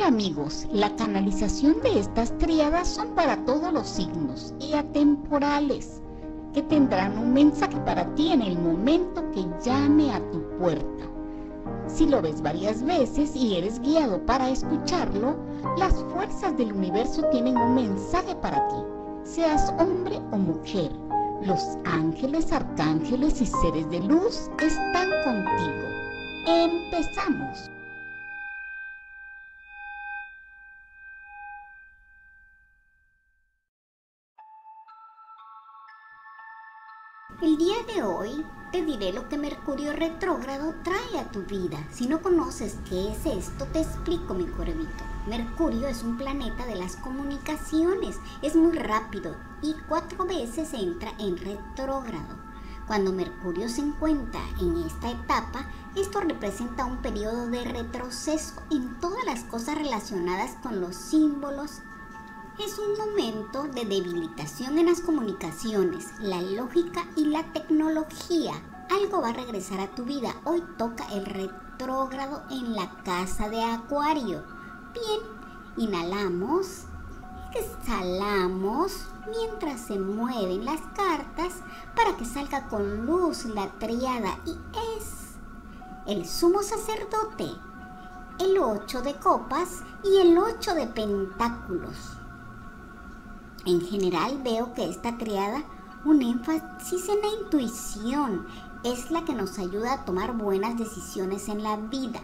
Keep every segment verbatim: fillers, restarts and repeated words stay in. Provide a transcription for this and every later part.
amigos, la canalización de estas tríadas son para todos los signos y atemporales, que tendrán un mensaje para ti en el momento que llame a tu puerta. Si lo ves varias veces y eres guiado para escucharlo, las fuerzas del universo tienen un mensaje para ti, seas hombre o mujer. Los ángeles, arcángeles y seres de luz están contigo. ¡Empezamos! El día de hoy te diré lo que Mercurio retrógrado trae a tu vida. Si no conoces qué es esto, te explico, mi cuervito. Mercurio es un planeta de las comunicaciones, es muy rápido y cuatro veces entra en retrógrado. Cuando Mercurio se encuentra en esta etapa, esto representa un periodo de retroceso en todas las cosas relacionadas con los símbolos. Es un momento de debilitación en las comunicaciones, la lógica y la tecnología. Algo va a regresar a tu vida. Hoy toca el retrógrado en la casa de Acuario. Bien, inhalamos, exhalamos mientras se mueven las cartas para que salga con luz la tríada y es el sumo sacerdote, el ocho de copas y el ocho de pentáculos. En general veo que esta tríada, un énfasis en la intuición, es la que nos ayuda a tomar buenas decisiones en la vida.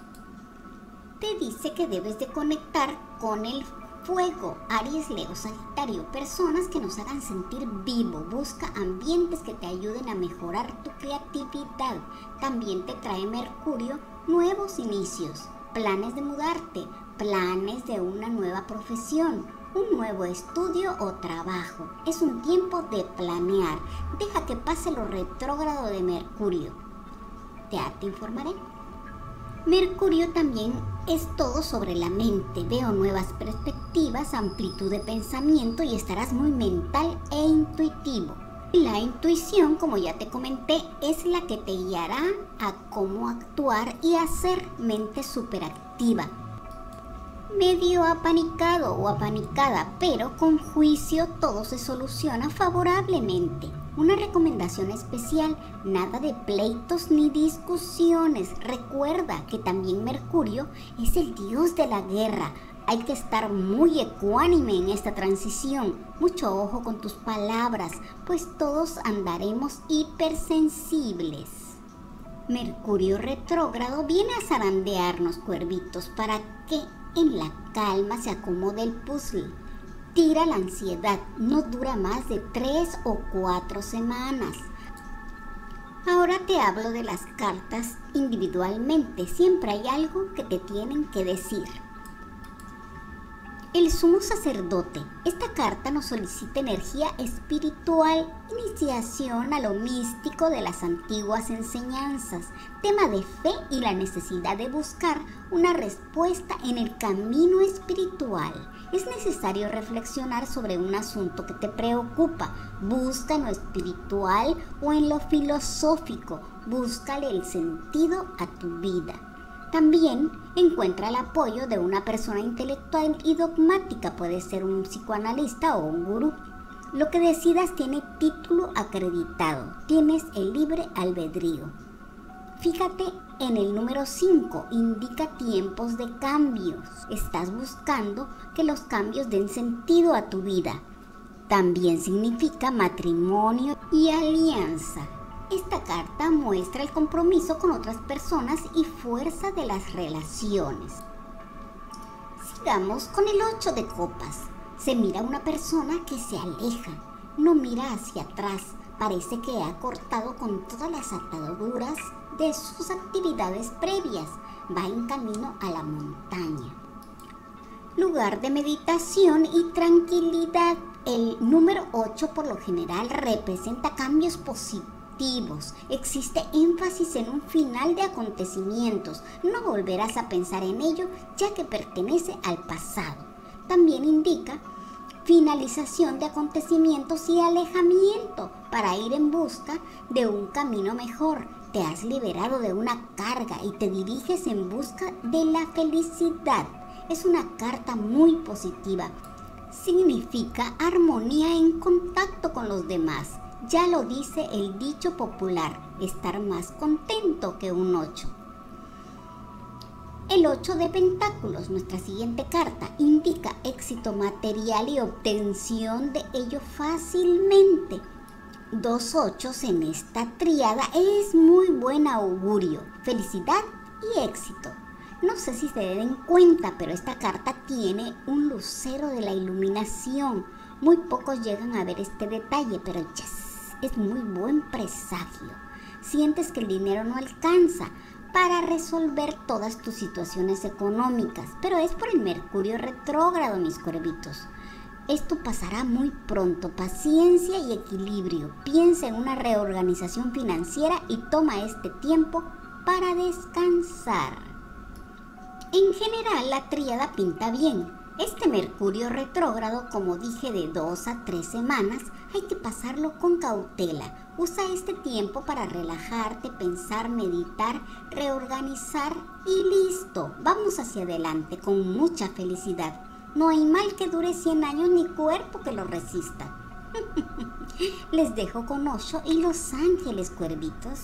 Te dice que debes de conectar con el fuego, Aries, Leo, Sagitario, personas que nos hagan sentir vivo. Busca ambientes que te ayuden a mejorar tu creatividad. También te trae Mercurio nuevos inicios, planes de mudarte, planes de una nueva profesión, un nuevo estudio o trabajo. Es un tiempo de planear. Deja que pase lo retrógrado de Mercurio. Ya te informaré. Mercurio también es todo sobre la mente. Veo nuevas perspectivas, amplitud de pensamiento y estarás muy mental e intuitivo. La intuición, como ya te comenté, es la que te guiará a cómo actuar y hacer mente superactiva. Medio apanicado o apanicada, pero con juicio todo se soluciona favorablemente. Una recomendación especial, nada de pleitos ni discusiones. Recuerda que también Mercurio es el dios de la guerra. Hay que estar muy ecuánime en esta transición. Mucho ojo con tus palabras, pues todos andaremos hipersensibles. Mercurio retrógrado viene a zarandearnos, cuervitos, para que en la calma se acomode el puzzle. Tira la ansiedad, no dura más de tres o cuatro semanas. Ahora te hablo de las cartas individualmente. Siempre hay algo que te tienen que decir. El sumo sacerdote. Esta carta nos solicita energía espiritual, iniciación a lo místico de las antiguas enseñanzas, tema de fe y la necesidad de buscar una respuesta en el camino espiritual. Es necesario reflexionar sobre un asunto que te preocupa. Busca en lo espiritual o en lo filosófico. Búscale el sentido a tu vida. También encuentra el apoyo de una persona intelectual y dogmática. Puede ser un psicoanalista o un gurú. Lo que decidas tiene título acreditado. Tienes el libre albedrío. Fíjate en el número cinco, indica tiempos de cambios. Estás buscando que los cambios den sentido a tu vida. También significa matrimonio y alianza. Esta carta muestra el compromiso con otras personas y fuerza de las relaciones. Sigamos con el ocho de copas. Se mira una persona que se aleja, no mira hacia atrás. Parece que ha cortado con todas las ataduras de sus actividades previas. Va en camino a la montaña. Lugar de meditación y tranquilidad. El número ocho por lo general representa cambios positivos. Existe énfasis en un final de acontecimientos. No volverás a pensar en ello ya que pertenece al pasado. También indica finalización de acontecimientos y alejamiento para ir en busca de un camino mejor. Te has liberado de una carga y te diriges en busca de la felicidad. Es una carta muy positiva. Significa armonía en contacto con los demás. Ya lo dice el dicho popular, estar más contento que un ocho. El ocho de pentáculos, nuestra siguiente carta, indica éxito material y obtención de ello fácilmente. Dos ochos en esta tríada es muy buen augurio, felicidad y éxito. No sé si se den cuenta, pero esta carta tiene un lucero de la iluminación. Muy pocos llegan a ver este detalle, pero yes, es muy buen presagio. Sientes que el dinero no alcanza para resolver todas tus situaciones económicas, pero es por el Mercurio retrógrado, mis cuervitos. Esto pasará muy pronto. Paciencia y equilibrio. Piensa en una reorganización financiera y toma este tiempo para descansar. En general, la tríada pinta bien. Este Mercurio retrógrado, como dije, de dos a tres semanas, hay que pasarlo con cautela. Usa este tiempo para relajarte, pensar, meditar, reorganizar y listo. Vamos hacia adelante con mucha felicidad. No hay mal que dure cien años ni cuerpo que lo resista. Les dejo con Osho y los ángeles, cuervitos.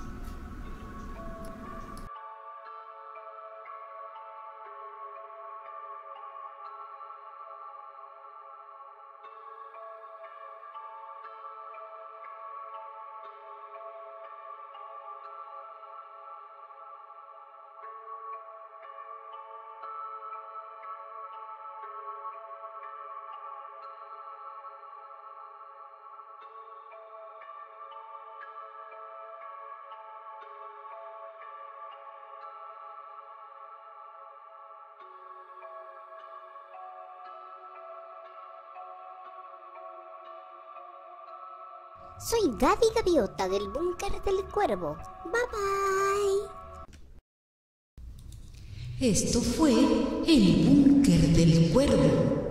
Soy Gaby Gaviota del Búnker del Cuervo. Bye bye. Esto fue el Búnker del Cuervo.